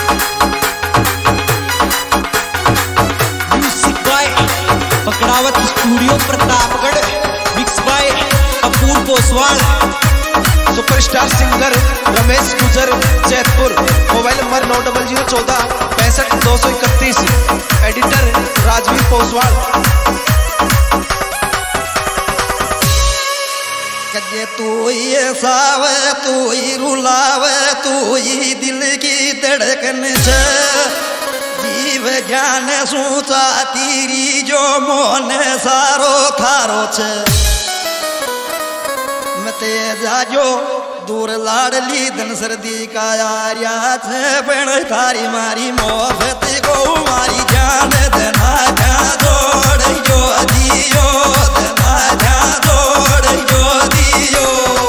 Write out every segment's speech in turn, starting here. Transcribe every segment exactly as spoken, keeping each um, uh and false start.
पकड़ावत studio Pratapgarh, mix by Apur Poswal. Superstar singer Ramesh Gujar Jaitpur. Mobile number नौ double zero चौदह पैंसठ दो सौ इकतीस। एडिटर राजवीर पोसवाल। कजे तू ये सावे तू ही रुलावे तू ही दिल की धड़कन छे जीव ज्ञान सूचा तीरी जो मोन सारो थारो छे मते जाजो दूर लाडली धन सर्दी का यारिया छे पण थारी मारी मोहब्बत को मारी जान देना जा जोड़ जो दियो देना जा जोड़ जो दियो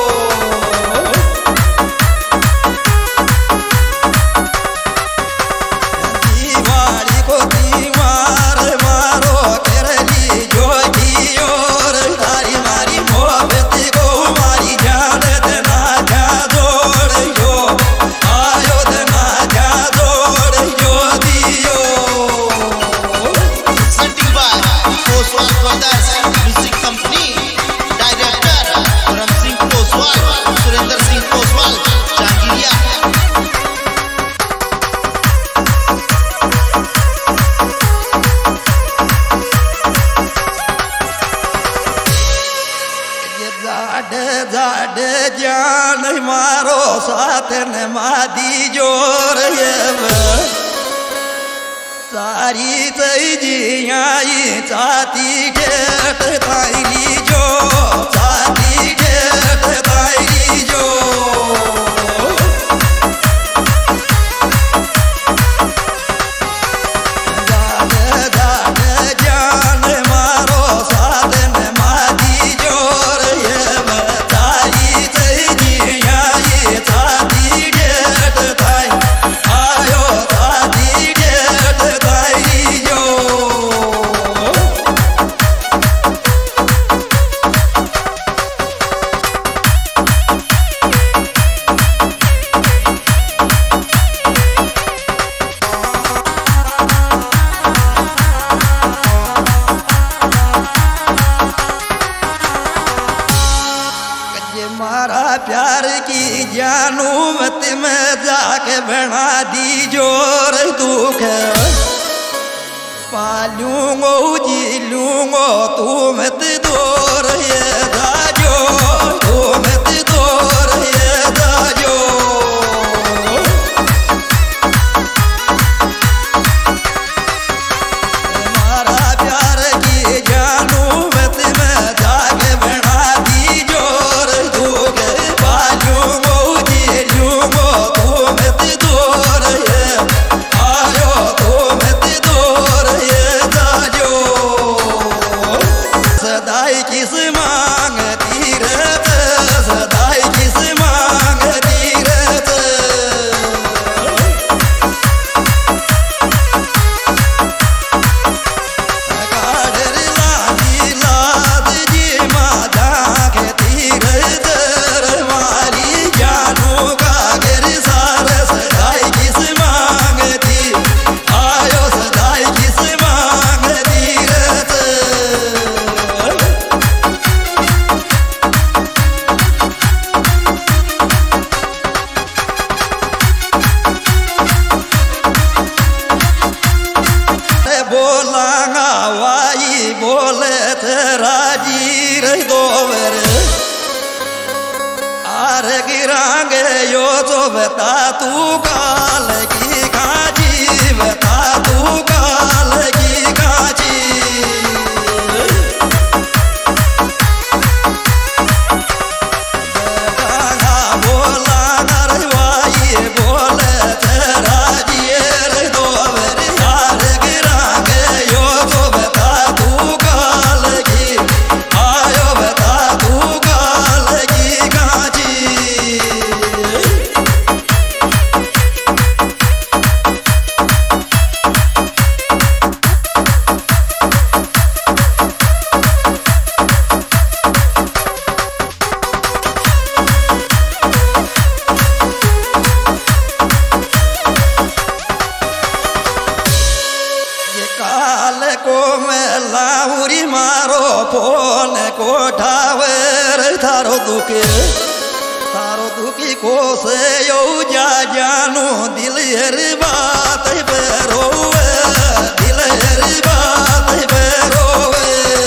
दीवारी को दीवार मारो करली जो दियो थारी मारी मोहब्बत को मारी जान देना जा जोड़ जो आयो देना जा जोड़ जो दियो। Poswal brothers music company. Director Ram Singh Poswal, Surendra Singh Poswal, Jangiriya. जाड जाड जान मारो साथ न मादी जोर ये सारी तई जियाई चाती गेट ताईली जो चाती गेट ताईली जो जाड जाड जान मारो साथ न मादी जोर ये सारी तई जियाई चाती गेट ताई आयो चाती गेट ताई जो। ये मारा प्यार की जानू मत में जाके बना दी जोर दुख पालूंगो जी लूंगो तू मत दूर ये दाजो तू मत दूर ये दाजो। मारा प्यार की जानू मत में जाके बना दी जोर दुख पालूंगो जी लूंगो तू मत दूर ये आयो तू मत दूर ये दाजो। सदाई किस मांगती रहत सदाई किस मांगती रहत काडर लादी लाद जी माता के तीरथ मारी जानू का गिर सार सदाई किस मांगती आयो सदाई किस मांगती रहत। बोलांगा वाई बोले तेरा जी रही दोवर आर गिरांगे यो तो बता तू काल की काजी बता तू काल की काजी। बोलांगा रे वाई बोले तेरा जी रही दोवर आर गिरांगे यो तो बता तू काल की आयो बता तू काल की काजी। मारो फोन कोठावर थारो दुखे तारो दुखी को से यो जा जानू दिल हर बात बेरोवे दिल हर बात बेरोवे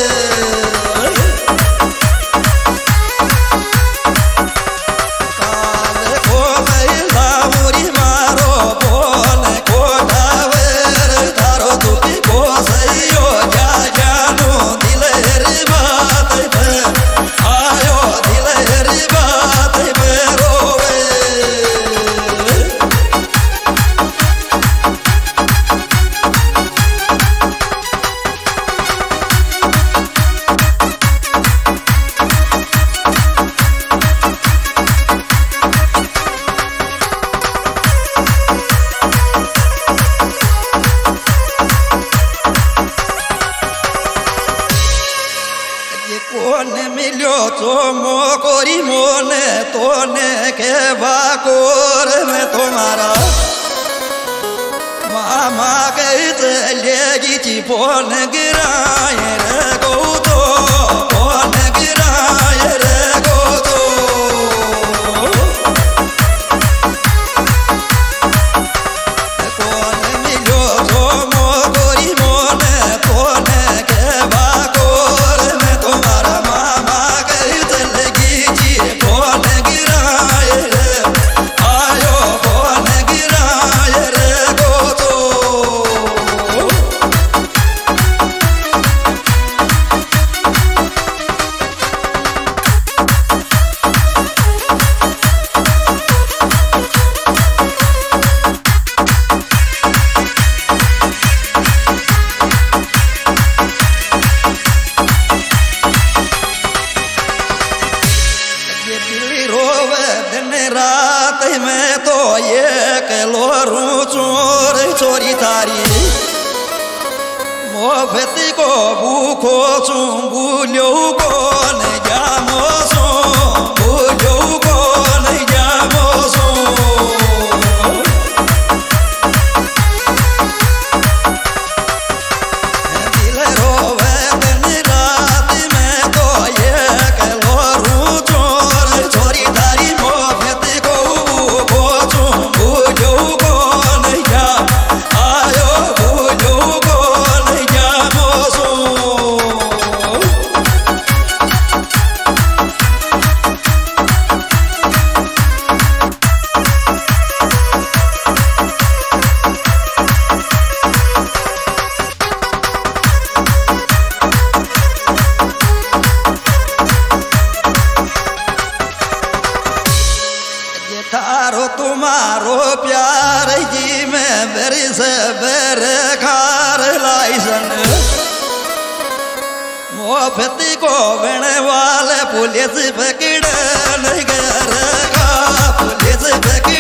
काल को महिला मुरी मारो बोल कोठावर तारो दुखी को से यो जा जानू दिल हर बात बे आयो दिल हर बात मिलो तो मोकोरी मोने तोने के बाकोर में तुम्हारा मामा कहते लेगी ची फोन गिराए रे गो तो फोन गिराए रे गो तो कौन मिलो तो मोकोरी मोने तोने के बाकोर में तुम्हारा रात में तो ये कलोरू चोर चोरी तारी मोफती को भूखो चू भूलो को नहीं जामो सो भूलो को नहीं जामो सो दिल रोवे दिन रात में तो ये कलोरू चोर चोरी तारी तारो तुम्हारो प्यार जी में बेरी से बेरे खार लाइसन मोफती को बने वाले पुलिस पकड़े नहीं गए पुलिस पकड़े